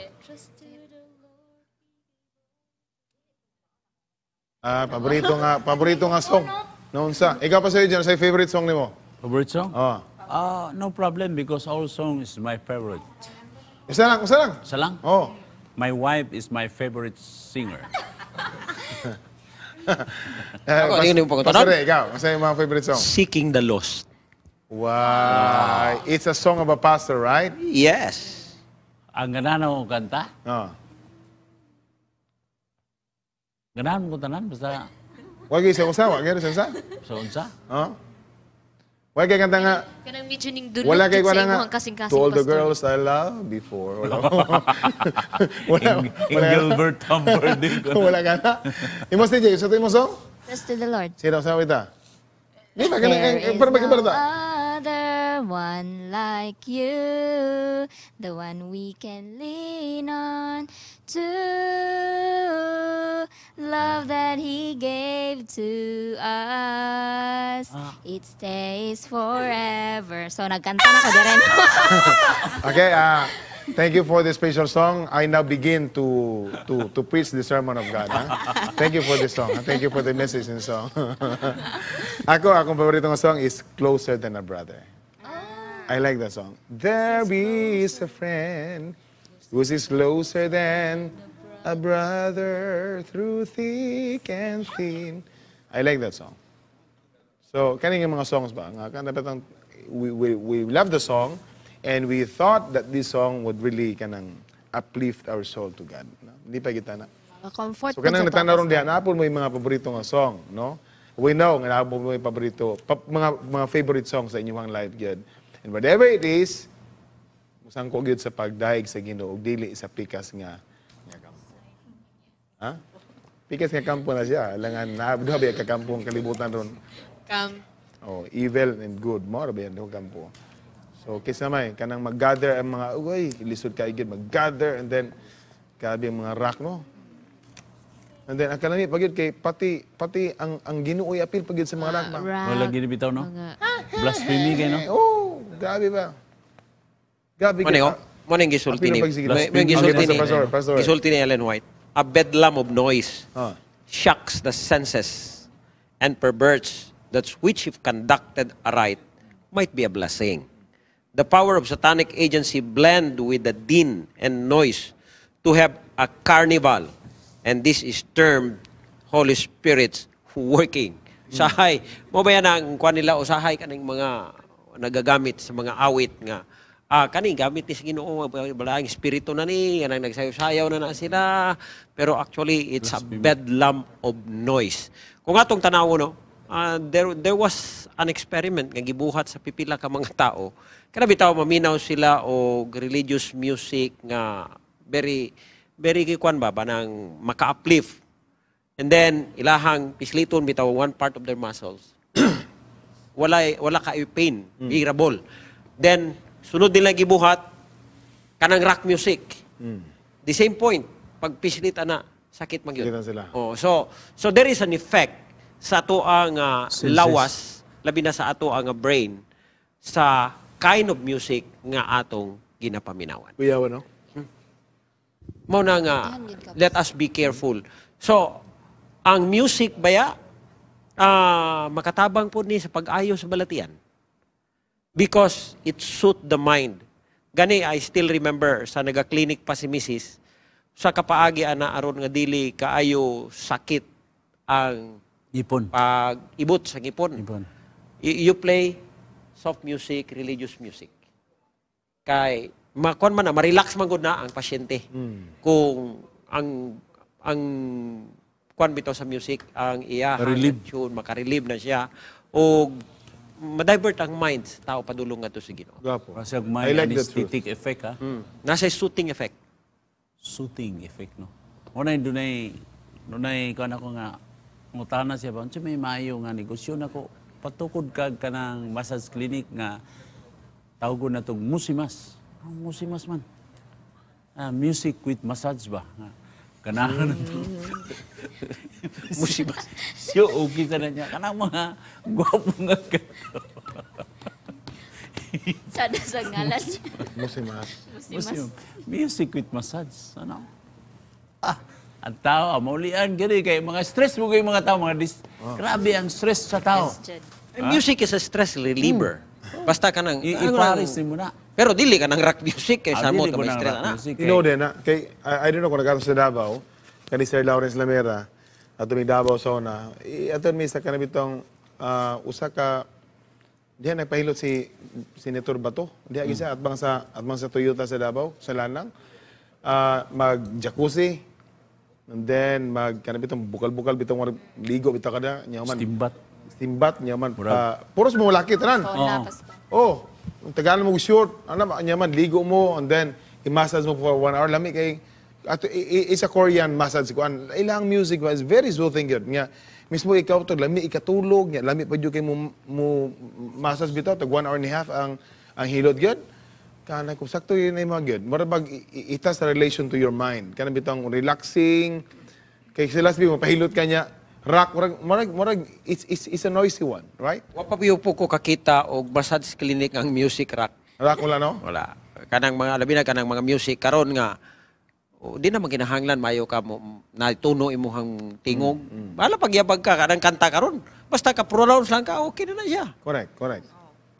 Ah, paborito nga, paborito nga song. Noon sa. Ikaw pa sa Eugene, sa favorite song nimo? Favorite song? Oh. Ah, no problem because all song is my favorite. Isa lang, isa lang. Isa lang? Oh. My wife is my favorite singer. Eh, Ako, hindi ko pagkutanan. Pastor, ikaw, masaya yung mga favorite song? Seeking the lost. Wow. It's a song of a pastor, right? Yes. Ang ganahan ko kanta, Oh. ganahan ko tanan, basta Wag isa usawa, gano'n sa sa? sa unsa. Oh. Wag kay kanta nga, Kanang medyo ning dulot wala kay jud sa wala nga, imong kasing-kasing to all the pastor. girls I love before. Wala. wala. In, in Gilbert Humperdinck. Wala ka na. Imo si Jay, sa mo song? Trust to the Lord. Sino sa kita? Di ba There kanang is para ba no kibarta? other one like you, the one we can lean on to. Love that He gave to us, it stays forever. So nagkanta na ko din. Okay, ah thank you for this special song. I now begin to to to preach the sermon of God. Ha? Thank you for this song. Thank you for the message in song. Ako, akong paborito ng song is Closer Than a Brother. I like that song. There is a friend who is closer than a brother through thick and thin. I like that song. So, kaning mga songs ba? Nga, kan dapat ang- we, we, we love the song and we thought that this song would really kanang uplift our soul to God. No? Hindi pa kita na. Comfort So, kanang natanaw ron diyan, napon mo yung mga paborito nga song, no? We know, nga napon mo yung paborito, pa, mga, mga favorite songs sa inyong life, God. And whatever it is, musang ko gyud sa pagdaig sa Ginoo ug dili sa pikas nga nga kampo. Ha? Pikas nga kampo na siya. Langan na duha ba ka kampo ang kalibutan ron. Kam. Oh, evil and good mo ra ba yan duha kampo. So kisa may kanang mag-gather ang mga uy, lisod ka igid mag-gather and then kabi ang mga rock no. And then ang kanami pagid kay pati pati ang ang Ginoo ay apil pagid sa mga rock ba. Rock. Wala ginibitaw, no? Mga- Blasphemy kayo, no? Eh, oh, grabe ba? Grabe Mani ko, mani ang gisulti ni, Apil na pagsigil. may may Okay, gisulti ni, pastor, pastor. gisulti ni Ellen White. A bedlam of noise Ah. shocks the senses and perverts that which if conducted aright might be a blessing. The power of satanic agency blend with the din and noise to have a carnival, and this is termed Holy Spirit's working. Sahay, mo ba yan ang kuha nila usahay kaning mga nagagamit sa mga awit nga ah kani gamit ni sa Ginoo balaang espiritu na ni kanang nagsayaw-sayaw na na sila, pero actually it's a bedlam of noise. Kung atong tanawo no, ah, there there was an experiment nga gibuhat sa pipila ka mga tao. Kana bitaw maminaw sila og religious music nga very very kikuan ba banang maka-uplift. And then ilahang pisliton bitaw one part of their muscles. wala wala ka pain, bearable. Then sunod nila gibuhat kanang rock music. The same point, pag pislita na sakit man gyud. Sakitan sila. Oh, so so there is an effect sa ato ang uh, Senses. lawas, labi na sa ato ang uh, brain sa kind of music nga atong ginapaminawan. Kuya, no? Mao na nga, let us be careful. So, ang music baya, ah makatabang po ni sa pag-ayo sa balatian. Because it suit the mind. Gani, I still remember sa naga-clinic pa si Missus sa kapaagi ana aron nga dili kaayo sakit ang Ipon. pag-ibot sa ngipon. Ipon. Y- you play soft music, religious music. Kay makon man na ma-relax man gud na ang pasyente. Kung ang ang kuan bitaw sa music ang iya Relieve. tune makarelieve na siya o ma-divert ang mind sa tao padulong ngadto sa Ginoo. Gapo. Kasi I may like that truth. anesthetic effect, ha? Mm. Nasa soothing effect. Soothing effect, no? Unay dunay dunay kuan ako nga ngutana siya ba unsa may maayo nga negosyo nako patukod kag kanang massage clinic nga tawgon na tong musimas. Ang musimas man. Ah, music with massage ba? Nga, Kanahan na to. Musimas. Siyo, okay sa na niya. Kanang mga gwapo nga ka. Sada sa ngalan. Musimas. Music, music with massage. Ano? Ah, ang tao, maulian, gani kay mga stress mo kayo mga tao, mga dis... Grabe ang stress sa tao. Music is a stress reliever. Basta ka nang... I- ano Iparis lang- din mo na. Pero dili ka ng rock music kay sa Ah, mo dili ka ko may ng stress rock na. music, You know din na, kay, I, I don't know kung nagkaroon sa Davao, kani Sir Lawrence Lamera, ato may Davao Sona, ato may sa kanabitong uh, usa ka, diyan nagpahilot si Senator Bato, diyan gisa at bang sa at bang sa Toyota sa Davao, sa Lanang, uh, mag-jacuzzi, and then mag kanabitong bukal-bukal bitong warag ligo bitaw kada, nyaman. Stimbat. Stimbat nyaman. Murag. Uh, puros mo laki tanan. Sauna, pastor. Oh, ang tagal mo short, ano ba, nyaman, ligo mo, and then, i-massage mo for one hour, lami kay, ato, i- i- isa Korean massage ko, ilang music ba, is very soothing yun, nga, mismo ikaw to, lami, ikatulog, nga, lami pa yun kay mo, mo massage bitaw, tag one hour and a half, ang, ang hilot yun, kana kung sakto yun ay mga yun, marabag, itas sa relation to your mind, kana bitang relaxing, kay sila sabi mo, pahilot ka niya, rock, marag, marag, marag, it's, it's, it's a noisy one, right? Wa pa piyo po ko kakita og massage clinic ang music rock. Rock wala, no? Wala. Kanang mga labi na kanang mga music karon nga o, di na maginahanglan mayo ka mo natuno imuhang tingog. Mm, Bala pagyabag ka kanang kanta karon. Basta ka pronounce lang ka okay na na siya. Correct, correct.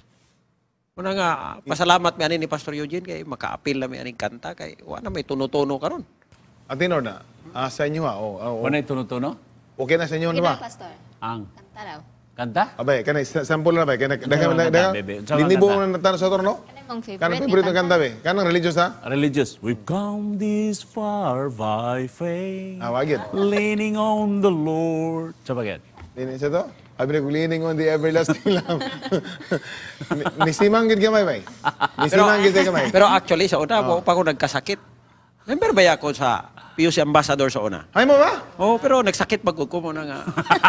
Una nga pasalamat mi ani ni Pastor Eugene kay makaapil na mi aning kanta kay wa na may tuno-tuno karon. Atinor na, ah, sa inyo ha, oh, oh, oh. Ano yung tuno-tuno? Okay na sa inyo, ano Kina, ba? pastor. Ang Kanta daw. kanta? Abay, kanay, sa- sample na ba? Kanay, daga, Ano ang daga, kanta, bebe? Unsa ang linibo kanta? mo na tanong sa otro, no? Ano yung favorite Kanang ni favorite ng kanta? kanta, be? Kanang religious, ha? Religious. We've come this far by faith, Ah, wagid. leaning on the Lord. Sa bagay. Lini sa to? Abi na leaning on the everlasting lamb. Ni- Nisimang gid gamay, bay. Nisimang gid gamay. Pero actually sa una oh. pa ko nagkasakit. Remember ba ako sa P U C ambassador sa una? Ay mo ba? Oh, pero nagsakit pag ko mo na nga.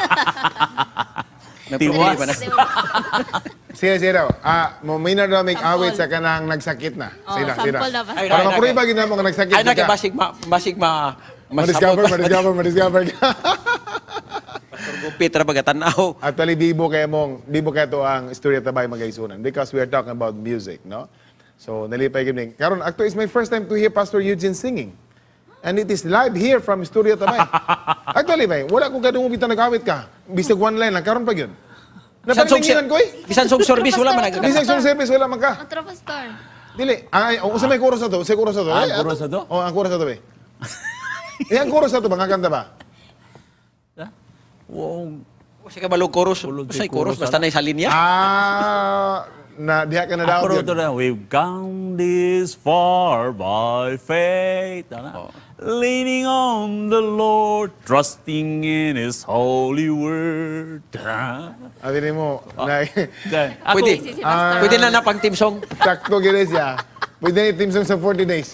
Tiwas. Nagproblema na. Sige, sige daw. Ah, mo may na daw may awit sa kanang nagsakit na. Oh, Sira, sample sira. na, pastor. Ay, Para ay, mapuri ay. ba gid na mo nga nagsakit Ay na kay ka? basig ma basig ma Ma-discover, masabot. ma-discover, ma-discover ka. Pastor Gupit ra bagatanaw. Actually, bibo kaya mong, bibo kaya to ang istorya tabay magaisunan because we are talking about music, no? So, nalipay gini. Karon, actually, it's my first time to hear Pastor Eugene singing. And it is live here from Estorya Tabay. Actually, bay, wala kong kadungo bitang nag-awit ka. Bisag one line lang, karon pa yun. Bisan song Napanilinginan ko eh. Bisan song service wala man Bisag nagkakanta. song service, wala man ka. Otro pastor. Dili. Ay, o, sa may chorus na to, sa chorus na to. Ah, Ay, ang chorus ato. na to? Oh, ang chorus na to, bay. Eh, ang chorus na to, mga kanta ba? Ha? Wow. Kasi ka balog chorus. Ulog Say kay chorus chorus, basta na sa linya. Ah, na diha ka na daw Ako yun. ito na, we've come this far by faith. Ano? Leaning on the Lord, trusting in His holy word. Ha? Abi ni mo, na, Okay. Ako, Pwede. Si, si Ah. pastor. Pwede na na pang team song. sakto gini siya. Pwede na yung team song sa forty days.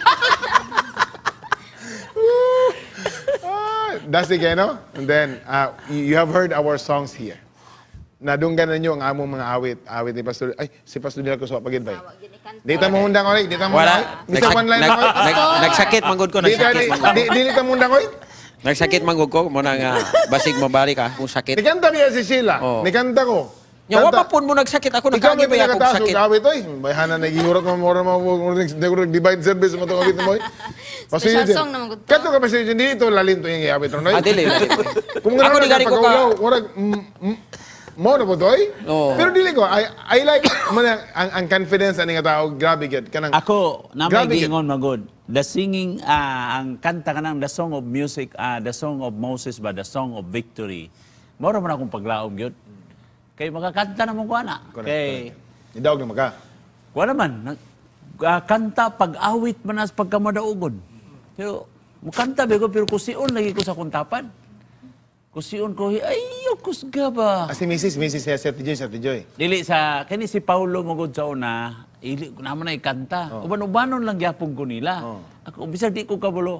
Ah, that's it, no? And then, uh, you you have heard our songs here. Nadunggan na nyo ang among mga awit. Awit ni Pastor. Ay, si Pastor Dela ko sa pagid ba? Tawag yun ni kanta. Dita mo hundang oy, dita mo hundang. Wala. Misa one line nag, lang oy. nag, nagsakit manggod ko, Dita nagsakit di manggod. di- dili ta mo hundang oy. Nagsakit manggod ko mo na nga basig mabari ka kung sakit. Nikanta biya si Sheila. Oh. Nikanta ko. Nya wa Kanta- pa pun mo nagsakit ako Ikaw may nakagi ba ako pinakataas sakit. og awit oy. Bayhanan na gihurat mo mo mo mo divine service mo tong awit mo. oy. Pastor Special Eugene. song naman ko to. Kato ka Pastor Eugene, dito lalim to yung awit ron. Ah, dili. Kung Ako nga di naman gani ko pagkaulaw, ka. murag, mm, mm, mo na po to, eh? Oo. Pero dili ko, I, I like, man, ang, ang confidence ani nga tao, grabe gid kanang, ako, na may Grabe yun. giingon magod. The singing, ah, ang kanta ka ng the song of music, ah, the song of Moses ba, the song of victory. Moro man akong paglaom yun. Kay makakanta naman ko na. Correct, Kay, idawag na maka. wala man, nag, ah, kanta pag-awit man as pagkamadaugon. Pero, mukanta ba ko, pero kusion lagi ko sa kuntapan. Kusion ko, ay, kusga ba? Ah, si Missus Missus siya, si Ate Joy, si Ate Joy. Dili sa, kani si Paulo magod sa una, ili ko naman ay kanta. Uban-ubanon lang gyapon ko nila. Oh. Ako, bisag di ko kabulo,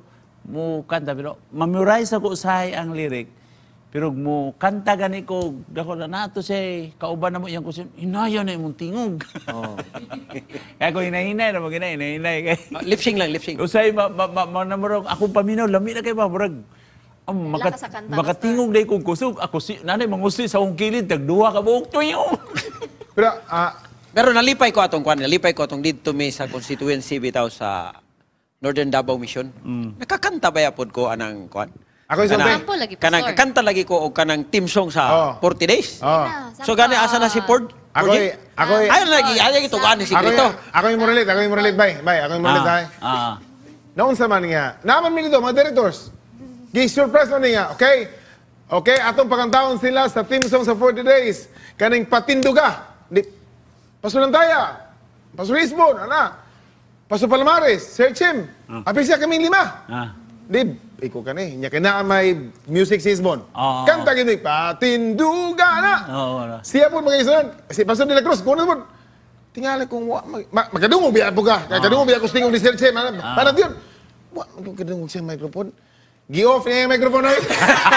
mo kanta pero memorize ako usahay ang lyric. Pero mo kanta gani ko dako na nato say kauban na mo iyang kusin. Hinaya na imong tingog. Oh. Kaya ko hinahinay na mo ginay, hinahinay kay. Ah, lip sync lang, lip sync. Usay ma ma, ma, ma namurog akong paminaw lami na kay ba murag. Um, maka, sa kanta, makatingog day kong kusog. Ako si nanay mangusi sa akong kilid tagduha ka buok tuyo. Pero, ah, Pero nalipay ko atong kwan, nalipay ko atong dito mi sa constituency bitaw sa Northern Davao Mission. Nakakanta ba yapod ko anang kwan? ako yung Kanang, Sample lagi, kanang pastor. kakanta lagi ko og kanang team song sa Oh. forty days. oh. So gani asa na si Ford? Ako Ford? y- ako y- Ay lagi, ay lagi to gani si Ako Grito. yung, ako yung moralit, ako yung moralit, bay, bay, ako yung moralit, bay. Ah, ah. Naon sa man nga, naman mi dito, mga directors. Gi-surprise man nga, okay? Okay, atong pagkantaon sila sa team song sa forty days. Kaning patinduga. Di, Pastor Nantaya, Pastor Isbon, ana. Pastor Palamares, Sir Chim. Apil siya kaming lima. Ah. Di, iko ka ni. Nya kina may music si Isbon. Oo. Kanta gini, patinduga na. Oo, wala. Siya po mag-isunan. Si Pastor De La Cruz, kung ano po, tingala kung wa, mag, ma- magkadungog biya po ka. Magkadungog biya ko stingog ni Sir Chim. Paano yun? Wa, magkadungog siya microphone. Gi-off niya yung microphone na yun.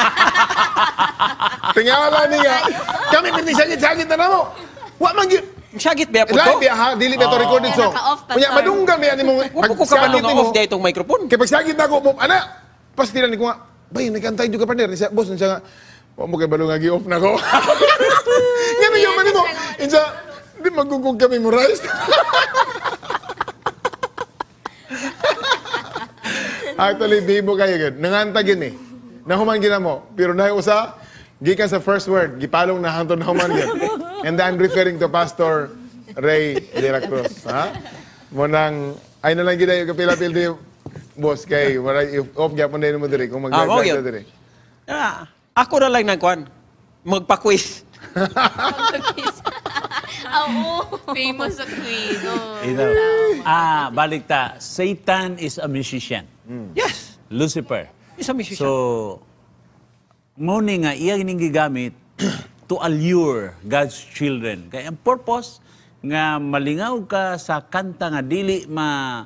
Tingala niya. Kami pinisagit-sagit na na mo. Wa, mag Sagit ba yapod Live ko? biya ha, dili biya to recorded Kaya song. naka-off pa, Kunya sir. madunggan biya ni mo. Wa ko ka ba nung off day itong microphone? Kaya pagsagit na ako, mo, ana, pastilan ni ko nga, bay, nagkantay juga partner. Siya, boss, siya nga, wa mo kay balong nga gi-off na ko. Nga na yung mani mo. Insya, di magugug kami mo rice. Actually, di mo kayo yun. Nanganta gin eh. Nahuman gina mo. Pero na usa, gikan sa first word, gipalong na hantod nahuman gin. And I'm referring to Pastor Ray De La Cruz. Ha? Munang, ay na lang gina yung kapilapil di boss kay, wala, off gyapon din mo diri kung Ah, mo mag-drive gyud. diri. Ah, ako na lang nang kwan. Magpa-quiz. Oo. Famous sa Queen. Oh. Ito. Ah, balik ta. Satan is a musician. Yes. Lucifer. Isa musician. So, mo ni nga iya gining gigamit to allure God's children. Kaya ang purpose nga malingaw ka sa kanta nga dili ma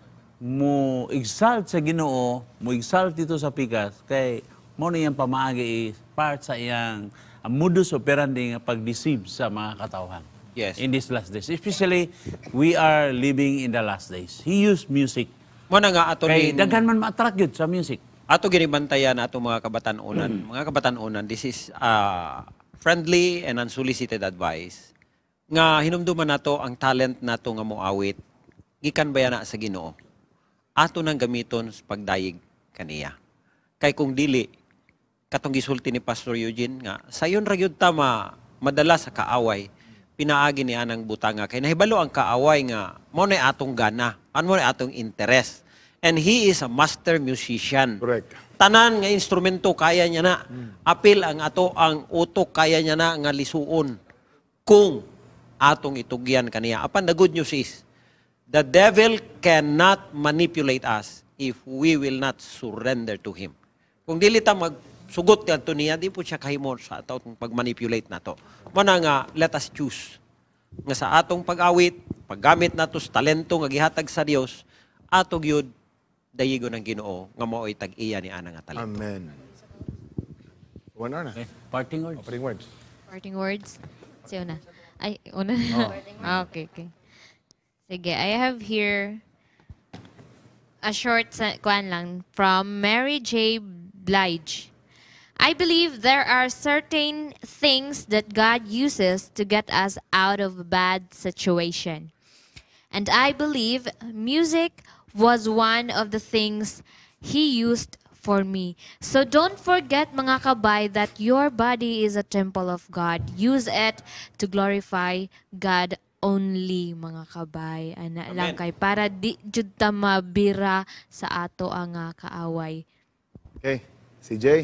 mo exalt sa Ginoo, mo exalt dito sa pikas kay mo ni yang pamaagi is part sa iyang ang modus operandi nga pag-deceive sa mga katawhan. Yes. In these last days, especially we are living in the last days. He used music. Mo na nga ato Kay ning daghan man ma-attract yun sa music. ato ginibantayan ato mga kabatan-unan. Mga kabatan-unan, this is uh, friendly and unsolicited advice. Nga hinumduman nato ang talent nato nga moawit. Gikan ba na sa Ginoo? Ato nang gamiton sa pagdayeg kaniya. Kay kung dili katong gisulti ni Pastor Eugene nga sayon ra gyud ta ma madala sa kaaway pinaagi ni anang butanga kay nahibalo ang kaaway nga mao na atong gana ano na atong interest and he is a master musician. Correct. Tanan nga instrumento kaya niya na apil ang ato ang utok kaya niya na nga lisuon kung atong itugyan kaniya. Apan the good news is the devil cannot manipulate us if we will not surrender to him. Kung dili ta magsugot kadto niya, di po siya kahimo sa atong pag-manipulate nato. Mana nga let us choose nga sa atong pag-awit, paggamit nato sa talento nga gihatag sa Dios, ato gyud dayigo ng Ginoo nga mao'y tag-iya ni ana nga talento. Amen. One hour na. Okay. Parting words. Opening words. Parting words. Si una. Ay, una. Ah, okay, okay. Sige, I have here a short sa- kwan lang from Mary J. Blige. I believe there are certain things that God uses to get us out of a bad situation. And I believe music was one of the things He used for me. So don't forget, mga kabay, that your body is a temple of God. Use it to glorify God only, mga kabay. Ana lang kay para di jud ta mabira sa ato ang ah, kaaway. Okay. C J.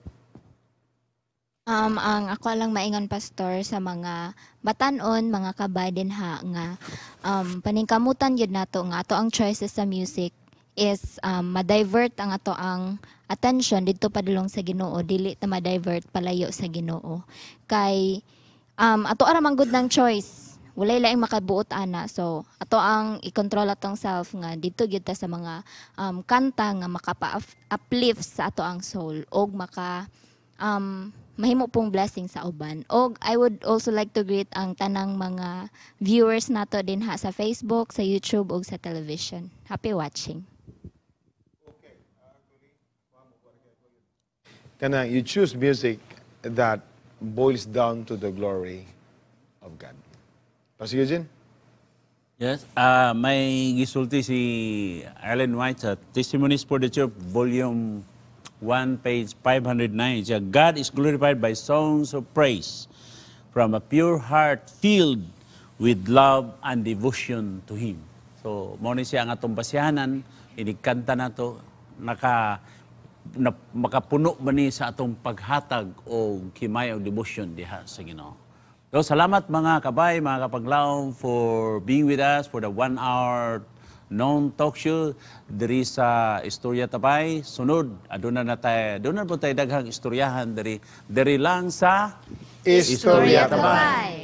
Um, ang ako lang maingon pastor sa mga batanon, mga kabay din ha nga um, paningkamutan yun nato nga ato ang choices sa music is um, ma-divert ang ato ang attention dito padulong sa Ginoo, dili ta ma-divert palayo sa Ginoo. Kay um, ato ara man gud ng choice walay laing makabuot ana. So ato ang i-control atong self nga dito gyud ta sa mga um, kanta nga makapa-uplift sa ato ang soul og maka um, mahimo pong blessing sa uban. Og I would also like to greet ang tanang mga viewers nato din ha sa Facebook, sa YouTube ug sa television. Happy watching. Kana you choose music that boils down to the glory of God. Pastor Eugene? Yes, ah may gisulti si Ellen White sa Testimonies for the Church, Volume one, page five oh nine. Siya, God is glorified by songs of praise from a pure heart filled with love and devotion to Him. So, mo ni siya ang atong basihanan, inikanta na to, naka, na, makapuno ba ni sa atong paghatag o kimay o devotion diha sa Ginoo. So, salamat mga kabay, mga kapaglaom for being with us for the one hour non-talk show diri sa Estorya Tabay. Sunod, aduna na tayo, aduna po tayo daghang istoryahan diri, diri lang sa Estorya Tabay.